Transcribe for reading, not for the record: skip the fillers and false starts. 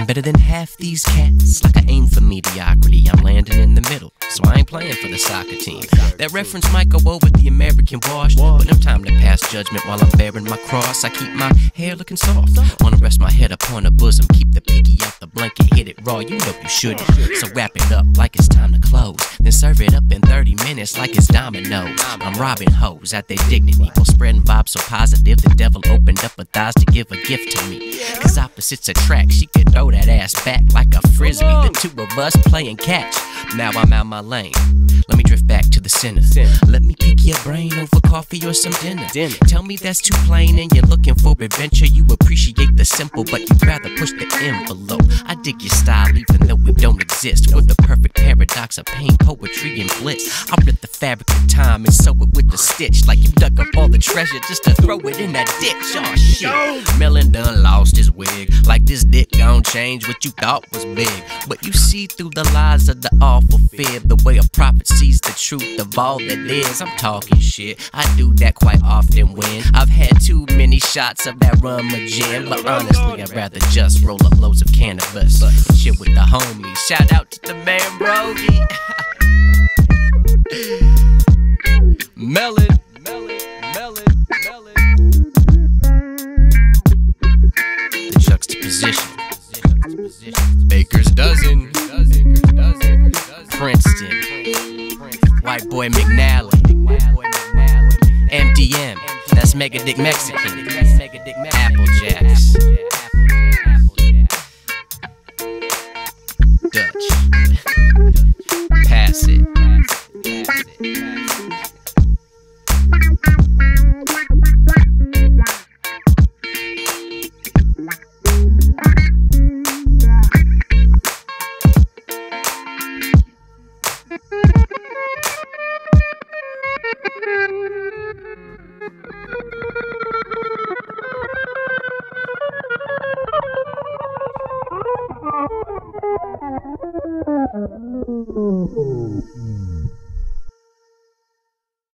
better than half these cats. Like I aim for mediocrity, I'm landing in the middle. So I ain't playing for the soccer team. That reference might go over the American wash, but no time to pass judgment while I'm bearing my cross. I keep my hair looking soft, wanna rest my head upon her bosom, keep the pinky out the blanket, hit it raw, you know you should. So wrap it up like it's time to close, then serve it up in 30 minutes like it's dominoes. I'm robbing hoes at their dignity, while spreading vibes so positive the devil opened up her thighs to give a gift to me. Cause opposites attract, she can throw that ass back like a frisbee, the two of us playing catch. Now I'm out my lane, let me drift back to the center. Let me pick your brain over coffee or some dinner. Tell me that's too plain and you're looking for adventure. You appreciate the simple, but you'd rather push the envelope. I dig your style even though we don't exist. We're the perfect paradox of pain, poetry, and bliss. I rip the fabric of time and sew it with the stitch, like you dug up all the treasure just to throw it in that ditch. Oh shit, Melon done lost his wig, like this dick gon' change what you thought was big. But you see through the lies of the awful fib, the way a prophet sees the truth of all that is. I'm talking shit, I do that quite often when I've had too many shots of that rum or gin. But honestly, I'd rather just roll up loads of cannabis and chill with the homies. Shout out to the man Brody. Melon, melon, melon, melon. The juxtaposition. Baker's dozen. Princeton. White boy McNally. MDM. That's Mega Dick Mexican. Applejacks. Dutch. Pass it. Oh,